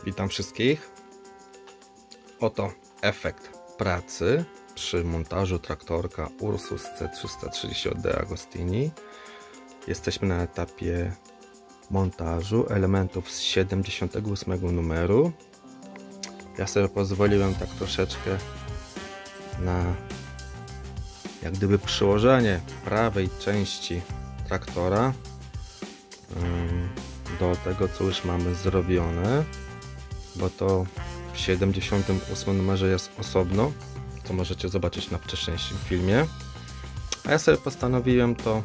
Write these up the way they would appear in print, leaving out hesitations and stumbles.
Witam wszystkich. Oto efekt pracy przy montażu traktorka Ursus C330 od De Agostini. Jesteśmy na etapie montażu elementów z 78 numeru. Ja sobie pozwoliłem tak troszeczkę na jak gdyby przyłożenie prawej części traktora do tego, co już mamy zrobione, bo to w 78 numerze jest osobno, co możecie zobaczyć na wcześniejszym filmie. A ja sobie postanowiłem to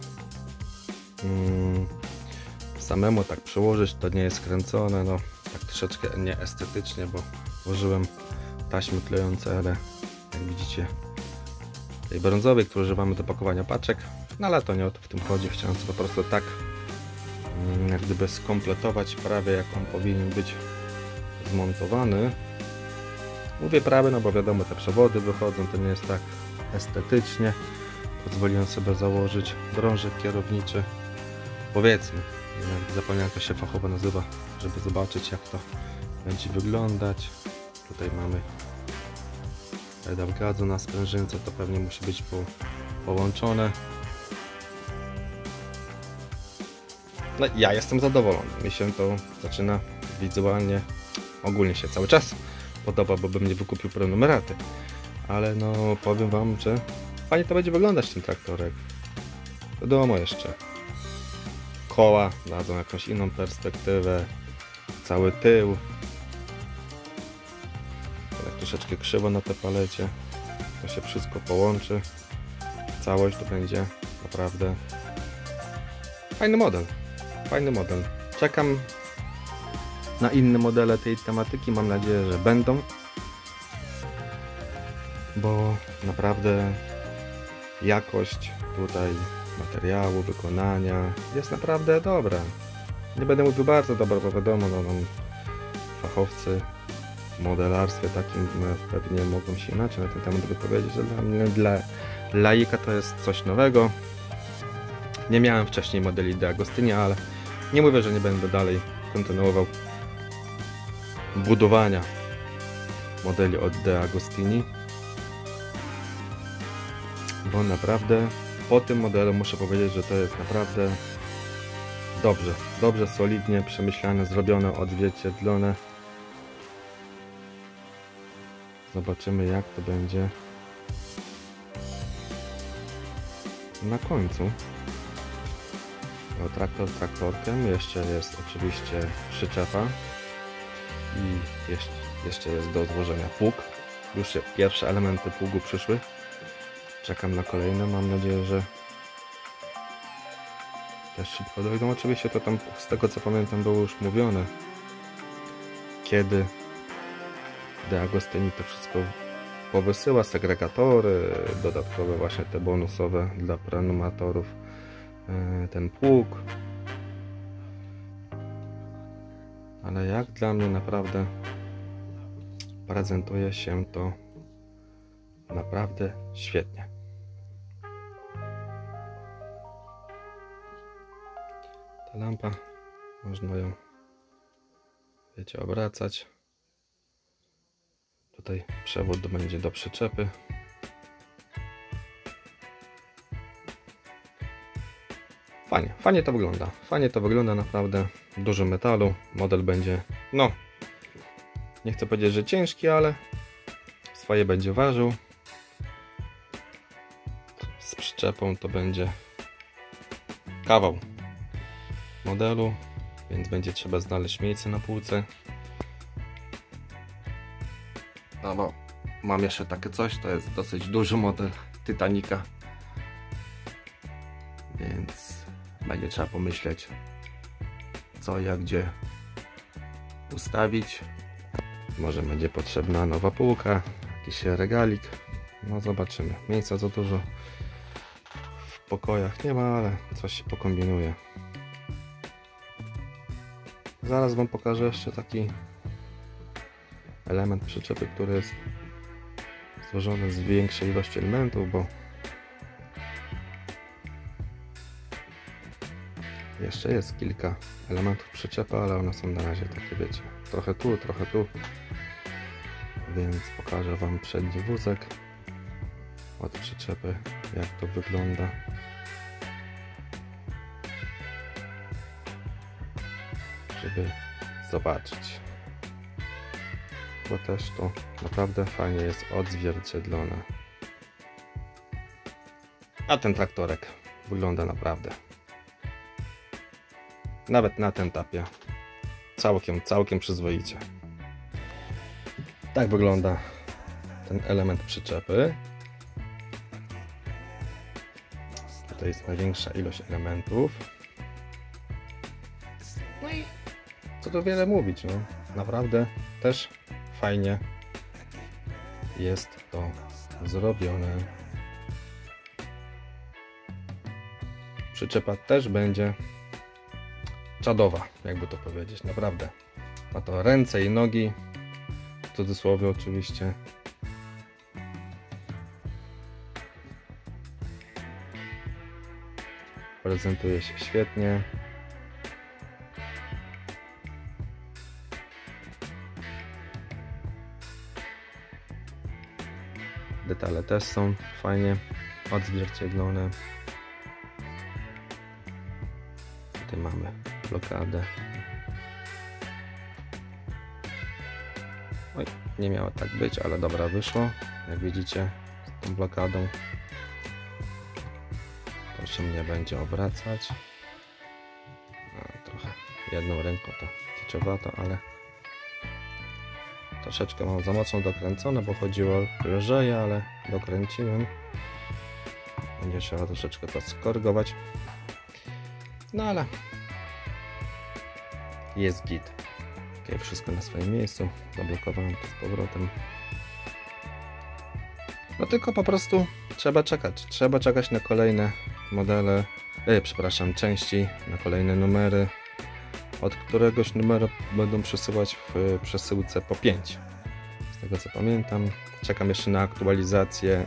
samemu tak przyłożyć. To nie jest kręcone, no tak troszeczkę nieestetycznie, bo włożyłem taśmy klejące, ale jak widzicie tej brązowej, którą używamy do pakowania paczek, no ale to nie o to w tym chodzi. Chciałem sobie po prostu tak jak gdyby skompletować prawie, jak on powinien być zmontowany. Mówię prawie, no bo wiadomo, te przewody wychodzą, to nie jest tak estetycznie. Pozwoliłem sobie założyć drążek kierowniczy, powiedzmy, zapomniałem, jak to się fachowo nazywa, żeby zobaczyć, jak to będzie wyglądać. Tutaj mamy pedał gazu na sprężynce, to pewnie musi być połączone. No ja jestem zadowolony, mi się to zaczyna wizualnie, ogólnie się cały czas podoba, bo bym nie wykupił prenumeraty, ale no powiem wam, że fajnie to będzie wyglądać ten traktorek. Wiadomo, jeszcze koła dadzą jakąś inną perspektywę, cały tył tak troszeczkę krzywo na tej palecie, to się wszystko połączy, całość to będzie naprawdę fajny model. Fajny model. Czekam na inne modele tej tematyki. Mam nadzieję, że będą, bo naprawdę jakość tutaj materiału, wykonania jest naprawdę dobra. Nie będę mówił bardzo dobra, bo wiadomo, no, fachowcy w modelarstwie takim pewnie mogą się inaczej na ten temat wypowiedzieć, że dla mnie, dla laika to jest coś nowego. Nie miałem wcześniej modeli De Agostini, ale nie mówię, że nie będę dalej kontynuował budowania modeli od De Agostini, bo naprawdę po tym modelu muszę powiedzieć, że to jest naprawdę dobrze, solidnie przemyślane, zrobione, odzwierciedlone. Zobaczymy, jak to będzie na końcu. Traktor traktorkiem, jeszcze jest oczywiście przyczepa i jeszcze jest do złożenia pług. Już pierwsze elementy pługu przyszły. Czekam na kolejne, mam nadzieję, że też szybko dojdą. Oczywiście to tam, z tego co pamiętam, było już mówione, kiedy De Agostini to wszystko powysyła, segregatory, dodatkowe właśnie te bonusowe dla prenumeratorów, ten pług, ale jak dla mnie naprawdę prezentuje się to naprawdę świetnie. Ta lampa, można ją, wiecie, obracać. Tutaj przewód będzie do przyczepy. Fajnie to wygląda. Fajnie to wygląda, naprawdę. Dużo metalu. Model będzie, no, nie chcę powiedzieć, że ciężki, ale swoje będzie ważył. Z przyczepą to będzie kawał modelu, więc będzie trzeba znaleźć miejsce na półce. No bo mam jeszcze takie coś, to jest dosyć duży model Titanica, więc będzie trzeba pomyśleć, co, jak, gdzie ustawić. Może będzie potrzebna nowa półka, jakiś regalik. No zobaczymy. Miejsca za dużo w pokojach nie ma, ale coś się pokombinuje. Zaraz wam pokażę jeszcze taki element przyczepy, który jest złożony z większej ilości elementów, bo Jeszcze jest kilka elementów przyczepy, ale one są na razie takie, wiecie, trochę tu, więc pokażę Wam przedni wózek od przyczepy, jak to wygląda. Żeby zobaczyć, bo też to naprawdę fajnie jest odzwierciedlone. A ten traktorek wygląda naprawdę, nawet na tym etapie, całkiem przyzwoicie. Tak wygląda ten element przyczepy. Tutaj jest największa ilość elementów. No i co tu wiele mówić, no naprawdę też fajnie jest to zrobione. Przyczepa też będzie czadowa, jakby to powiedzieć, naprawdę. Ma to ręce i nogi, w cudzysłowie oczywiście. Prezentuje się świetnie. Detale też są fajnie odzwierciedlone. Tutaj mamy blokadę. Oj, nie miało tak być, ale dobra, wyszło. Jak widzicie, z tą blokadą to się nie będzie obracać. Trochę jedną ręką to kiczowato, ale troszeczkę mam za mocno dokręcone, bo chodziło lżej, ale dokręciłem. Będzie trzeba troszeczkę to skorygować. No ale jest git. Ok, wszystko na swoim miejscu. Zablokowałem to z powrotem. No tylko po prostu trzeba czekać. Trzeba czekać na kolejne modele, części, na kolejne numery. Od któregoś numeru będą przesyłać w przesyłce po 5. Z tego co pamiętam. Czekam jeszcze na aktualizację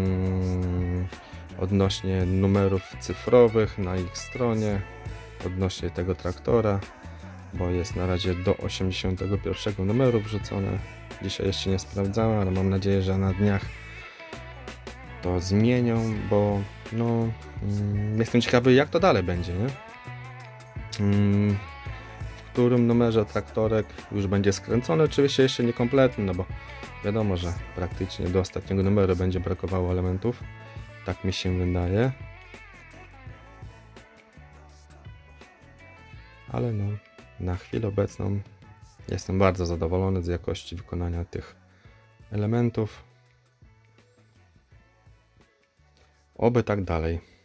odnośnie numerów cyfrowych na ich stronie, odnośnie tego traktora, bo jest na razie do 81 numeru wrzucone. Dzisiaj jeszcze nie sprawdzałem, ale mam nadzieję, że na dniach to zmienią, bo no, jestem ciekawy, jak to dalej będzie, nie? W którym numerze traktorek już będzie skręcony, oczywiście jeszcze niekompletny, no bo wiadomo, że praktycznie do ostatniego numeru będzie brakowało elementów. Tak mi się wydaje. Ale no, na chwilę obecną jestem bardzo zadowolony z jakości wykonania tych elementów. Oby tak dalej.